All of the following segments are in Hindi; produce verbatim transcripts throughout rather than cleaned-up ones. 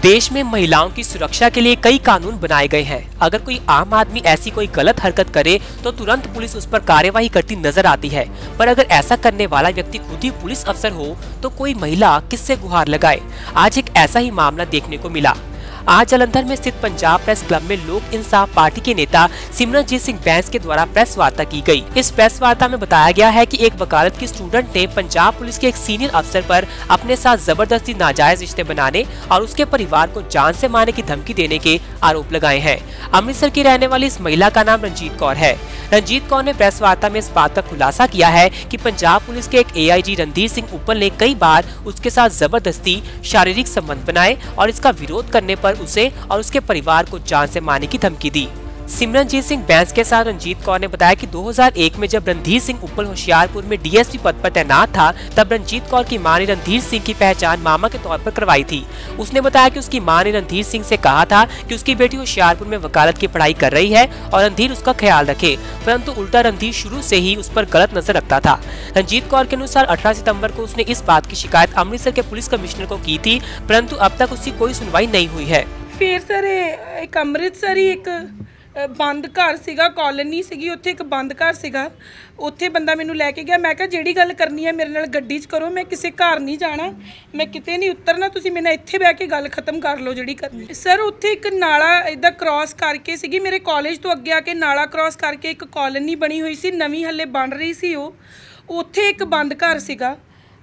देश में महिलाओं की सुरक्षा के लिए कई कानून बनाए गए हैं। अगर कोई आम आदमी ऐसी कोई गलत हरकत करे तो तुरंत पुलिस उस पर कार्यवाही करती नजर आती है, पर अगर ऐसा करने वाला व्यक्ति खुद ही पुलिस अफसर हो तो कोई महिला किससे गुहार लगाए। आज एक ऐसा ही मामला देखने को मिला। आज जालंधर में स्थित पंजाब प्रेस क्लब में लोक इंसाफ पार्टी के नेता सिमरनजीत सिंह बैंस के द्वारा प्रेस वार्ता की गई। इस प्रेस वार्ता में बताया गया है कि एक वकालत की स्टूडेंट ने पंजाब पुलिस के एक सीनियर अफसर पर अपने साथ जबरदस्ती नाजायज रिश्ते बनाने और उसके परिवार को जान से मारने की धमकी देने के आरोप लगाए हैं। अमृतसर की रहने वाली इस महिला का नाम रंजीत कौर है। रंजीत कौर ने प्रेस वार्ता में इस बात का खुलासा किया है कि पंजाब पुलिस के एक एआईजी रणधीर सिंह उप्पल ने कई बार उसके साथ जबरदस्ती शारीरिक संबंध बनाए और इसका विरोध करने पर उसे और उसके परिवार को जान से मारने की धमकी दी। सिमरनजीत सिंह बैंस के साथ रंजीत कौर ने बताया कि दो हज़ार एक में जब रणधीर सिंह उप्पल होशियारपुर में डीएसपी पद पर तैनात था, तब रंजीत कौर की मां ने रणधीर सिंह की पहचान मामा के तौर पर करवाई थी। उसने बताया कि उसकी मां ने रणधीर सिंह से कहा था कि उसकी बेटी होशियारपुर में वकालत की पढ़ाई कर रही है और रणधीर उसका ख्याल रखे, परंतु उल्टा रणधीर शुरू से ही उस पर गलत नजर रखता था। रंजीत कौर के अनुसार अठारह सितम्बर को उसने इस बात की शिकायत अमृतसर के पुलिस कमिश्नर को की थी, परंतु अब तक उसकी कोई सुनवाई नहीं हुई है। फिर सर एक अमृतसर ही एक बंद घर सीगा, कॉलोनी सीगी, उत्थे एक बंद घर सीगा, उत्थे बंदा मैनू लैके गया। मैं कहा जिहड़ी गल करनी है मेरे नाल गड्डी च करो, मैं किसी घर नहीं जाना, मैं किते नहीं उतरना, तुसीं मेरे नाल इत्थे बैठ के गल खत्म कर लो जिहड़ी करनी। सर उत्थे एक नाला इदा क्रॉस करके सीगी, मेरे कॉलेज तो अगे आके नाला क्रॉस करके एक कॉलोनी बनी हुई सी, नवीं हले बन रही सी, वो उत्थे एक बंद घर सीगा।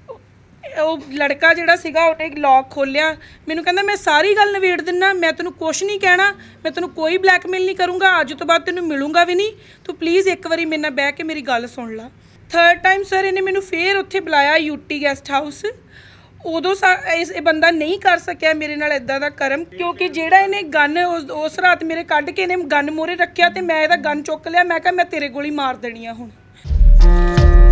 वो लड़का जिहड़ा सीगा उन्हें लॉक खोलिया, मैनू कहंदा मैं सारी गल नवेड़ दिना, मैं तैनूं कुछ नहीं कहना, मैं तैनूं कोई ब्लैकमेल नहीं करूँगा, अज तो बाद तैनूं मिलूंगा भी नहीं, तू प्लीज़ एक बारी मेरे नाल बैठ के मेरी गल सुन ला। थर्ड टाइम सर इन्हें मैनू फिर उत्थे बुलाया यूटी गेस्ट हाउस, उदों सा इस बंदा नहीं कर सकिया मेरे नाल इदां दा करम, क्योंकि जिहड़ा इन्हें गन उस, उस रात मेरे कढ़ के इन्हें गन मूहरे रखिया ते मैं इहदा गन चुक लिया, मैं कहा मैं तेरे गोली मार देनी आ हुण।